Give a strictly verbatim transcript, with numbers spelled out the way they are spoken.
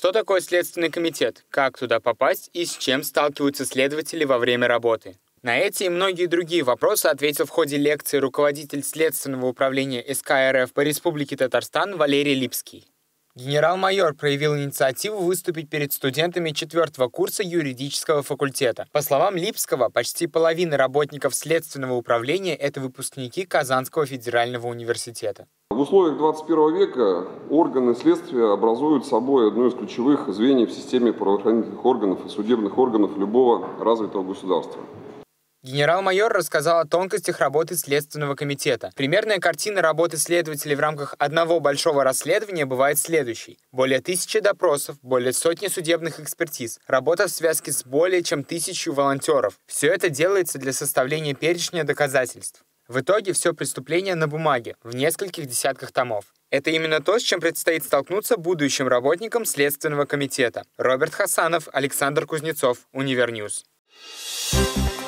Что такое Следственный комитет, как туда попасть и с чем сталкиваются следователи во время работы? На эти и многие другие вопросы ответил в ходе лекции руководитель Следственного управления эс ка эр эф по Республике Татарстан Валерий Липский. Генерал-майор проявил инициативу выступить перед студентами четвертого курса юридического факультета. По словам Липского, почти половина работников Следственного управления – это выпускники Казанского федерального университета. В условиях двадцать первого века органы следствия образуют собой одно из ключевых звеньев в системе правоохранительных органов и судебных органов любого развитого государства. Генерал-майор рассказал о тонкостях работы Следственного комитета. Примерная картина работы следователей в рамках одного большого расследования бывает следующей. Более тысячи допросов, более сотни судебных экспертиз, работа в связке с более чем тысячей волонтеров. Все это делается для составления перечня доказательств. В итоге все преступление на бумаге, в нескольких десятках томов. Это именно то, с чем предстоит столкнуться будущим работникам Следственного комитета. Роберт Хасанов, Александр Кузнецов, Универньюз.